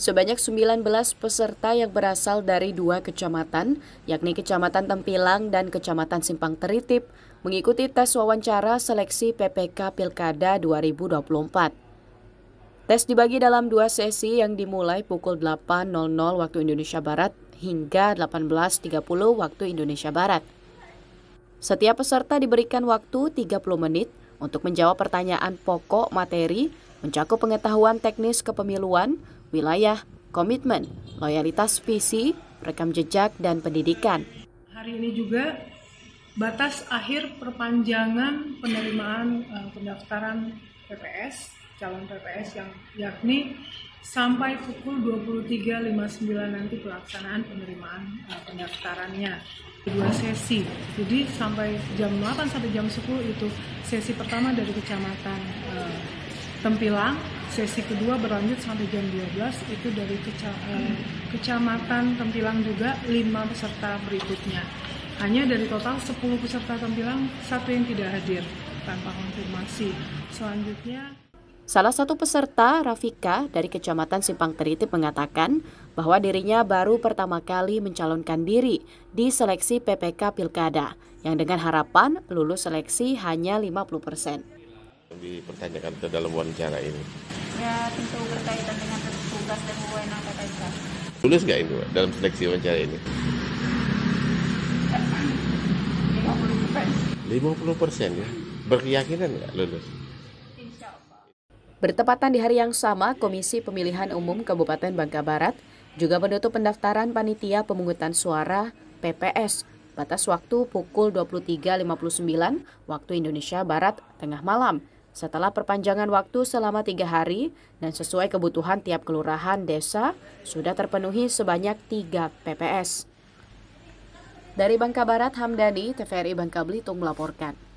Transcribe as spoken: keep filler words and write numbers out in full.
Sebanyak sembilan belas peserta yang berasal dari dua kecamatan, yakni Kecamatan Tempilang dan Kecamatan Simpang Teritip, mengikuti tes wawancara seleksi P P K Pilkada dua ribu dua puluh empat. Tes dibagi dalam dua sesi yang dimulai pukul delapan waktu Indonesia Barat hingga delapan belas tiga puluh waktu Indonesia Barat. Setiap peserta diberikan waktu tiga puluh menit untuk menjawab pertanyaan pokok materi, mencakup pengetahuan teknis kepemiluan, wilayah, komitmen, loyalitas visi, rekam jejak, dan pendidikan. Hari ini juga batas akhir perpanjangan penerimaan uh, pendaftaran P P S, calon P P S yang yakni sampai pukul dua puluh tiga lewat lima puluh sembilan nanti pelaksanaan penerimaan uh, pendaftarannya. Dua sesi, jadi sampai jam delapan sampai jam sepuluh itu sesi pertama dari Kecamatan uh, Tempilang, sesi kedua berlanjut sampai jam dua belas itu dari keca, uh, Kecamatan Tempilang juga lima peserta berikutnya. Hanya dari total sepuluh peserta Tempilang, satu yang tidak hadir tanpa konfirmasi. Selanjutnya, salah satu peserta, Rafika, dari Kecamatan Simpang Teritip mengatakan bahwa dirinya baru pertama kali mencalonkan diri di seleksi P P K Pilkada, yang dengan harapan lulus seleksi hanya lima puluh persen. Dipertanyakan ke dalam wawancara ini? Ya, tentu berkaitan dengan tugas dan wewenang P P K. Lulus nggak itu dalam seleksi wawancara ini? lima puluh persen. lima puluh persen ya? Berkeyakinan nggak lulus? Bertepatan di hari yang sama, Komisi Pemilihan Umum Kabupaten Bangka Barat juga menutup pendaftaran panitia pemungutan suara P P S. Batas waktu pukul dua puluh tiga lewat lima puluh sembilan waktu Indonesia Barat tengah malam. Setelah perpanjangan waktu selama tiga hari dan sesuai kebutuhan tiap kelurahan desa, sudah terpenuhi sebanyak tiga P P S. Dari Bangka Barat, Hamdani, T V R I Bangka Belitung melaporkan.